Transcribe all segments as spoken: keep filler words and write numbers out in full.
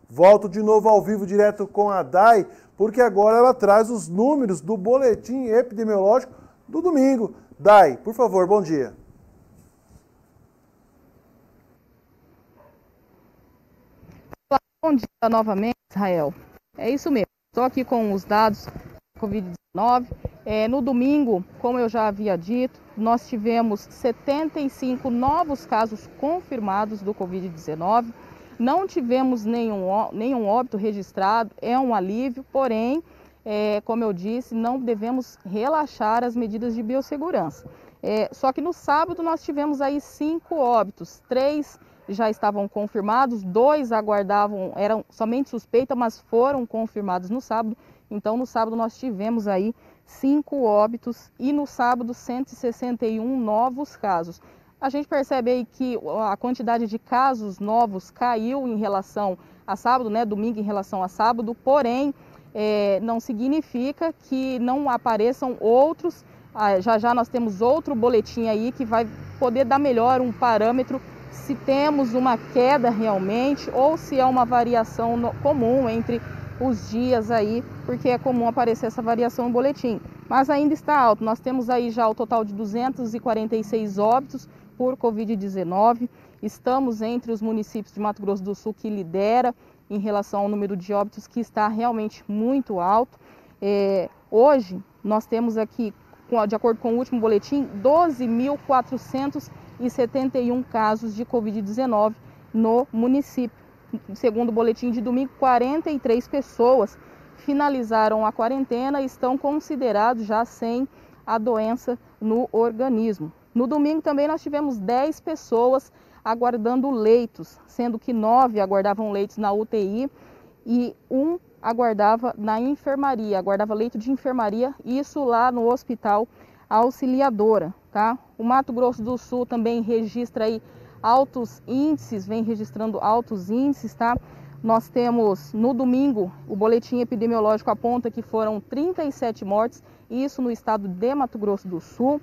Volto de novo ao vivo direto com a Day, porque agora ela traz os números do boletim epidemiológico do domingo. Day, por favor, bom dia. Bom dia novamente, Israel. É isso mesmo, estou aqui com os dados da covid dezenove. É, no domingo, como eu já havia dito, nós tivemos setenta e cinco novos casos confirmados do covid dezenove. Não tivemos nenhum, nenhum óbito registrado, é um alívio, porém, é, como eu disse, não devemos relaxar as medidas de biossegurança. É, só que no sábado nós tivemos aí cinco óbitos, três já estavam confirmados, dois aguardavam, eram somente suspeita, mas foram confirmados no sábado. Então no sábado nós tivemos aí cinco óbitos e no sábado cento e sessenta e um novos casos. A gente percebe aí que a quantidade de casos novos caiu em relação a sábado, né, domingo em relação a sábado, porém é, não significa que não apareçam outros. Ah, já já nós temos outro boletim aí que vai poder dar melhor um parâmetro se temos uma queda realmente ou se é uma variação no, comum entre os dias aí, porque é comum aparecer essa variação no boletim. Mas ainda está alto, nós temos aí já o total de duzentos e quarenta e seis óbitos por covid dezenove, estamos entre os municípios de Mato Grosso do Sul que lidera em relação ao número de óbitos, que está realmente muito alto. É, hoje nós temos aqui, de acordo com o último boletim, doze mil quatrocentos e setenta e um casos de covid dezenove no município. Segundo o boletim de domingo, quarenta e três pessoas finalizaram a quarentena e estão considerados já sem a doença no organismo. No domingo também nós tivemos dez pessoas aguardando leitos, sendo que nove aguardavam leitos na U T I e um aguardava na enfermaria, aguardava leito de enfermaria, isso lá no Hospital Auxiliadora, tá? O Mato Grosso do Sul também registra aí altos índices, vem registrando altos índices, tá? Nós temos no domingo, o boletim epidemiológico aponta que foram trinta e sete mortes, isso no estado de Mato Grosso do Sul,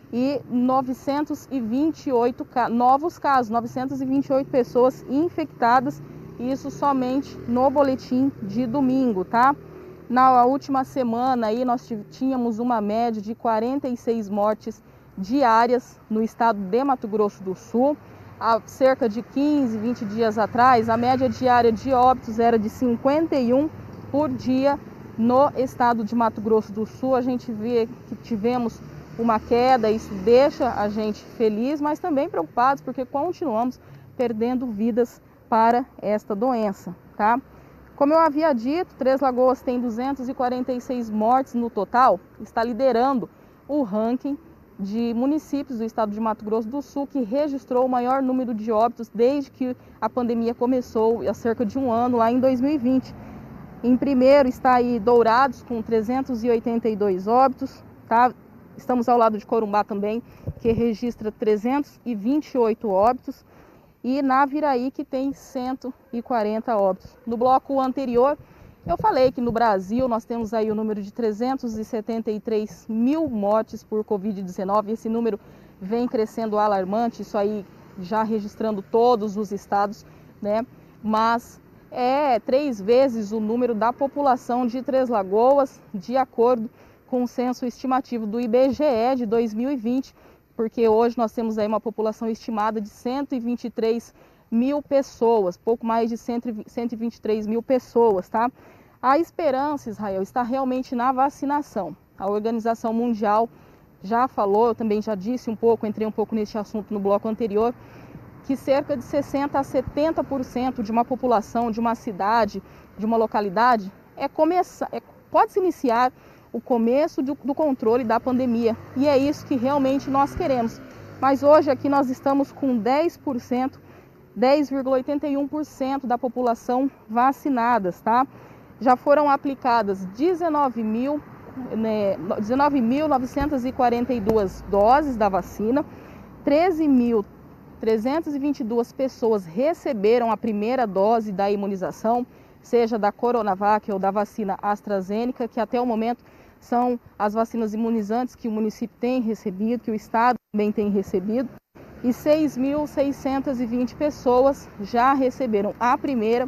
e novecentos e vinte e oito novos casos, novecentas e vinte e oito pessoas infectadas, isso somente no boletim de domingo, tá? Na última semana aí nós tínhamos uma média de quarenta e seis mortes diárias no estado de Mato Grosso do Sul. Há cerca de quinze, vinte dias atrás, a média diária de óbitos era de cinquenta e um por dia no estado de Mato Grosso do Sul. A gente vê que tivemos uma queda, isso deixa a gente feliz, mas também preocupados, porque continuamos perdendo vidas para esta doença, tá? Como eu havia dito, Três Lagoas tem duzentas e quarenta e seis mortes no total, está liderando o ranking de municípios do estado de Mato Grosso do Sul, que registrou o maior número de óbitos desde que a pandemia começou, há cerca de um ano, lá em dois mil e vinte. Em primeiro está aí Dourados, com trezentos e oitenta e dois óbitos, tá? Estamos ao lado de Corumbá também, que registra trezentos e vinte e oito óbitos. E Naviraí, que tem cento e quarenta óbitos. No bloco anterior, eu falei que no Brasil nós temos aí o número de trezentos e setenta e três mil mortes por covid dezenove. Esse número vem crescendo alarmante, isso aí já registrando todos os estados, né? Mas é três vezes o número da população de Três Lagoas, de acordo com o censo estimativo do I B G E de dois mil e vinte, porque hoje nós temos aí uma população estimada de cento e vinte e três mil pessoas, pouco mais de cento e vinte e três mil pessoas, tá? A esperança, Israel, está realmente na vacinação. A Organização Mundial já falou, eu também já disse um pouco, entrei um pouco nesse assunto no bloco anterior, que cerca de sessenta a setenta por cento de uma população, de uma cidade, de uma localidade, é começar, é, pode se iniciar o começo do, do controle da pandemia. E é isso que realmente nós queremos. Mas hoje aqui nós estamos com dez por cento, dez vírgula oitenta e um por cento da população vacinadas, tá? Já foram aplicadas dezenove mil, né, dezenove mil novecentas e quarenta e duas doses da vacina, treze mil trezentas e vinte e duas pessoas receberam a primeira dose da imunização, seja da Coronavac ou da vacina AstraZeneca, que até o momento são as vacinas imunizantes que o município tem recebido, que o estado também tem recebido, e seis mil seiscentas e vinte pessoas já receberam a primeira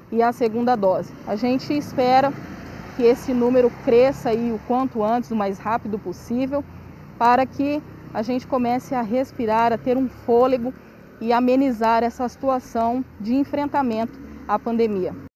e a segunda dose. A gente espera que esse número cresça aí o quanto antes, o mais rápido possível, para que a gente comece a respirar, a ter um fôlego e amenizar essa situação de enfrentamento à pandemia.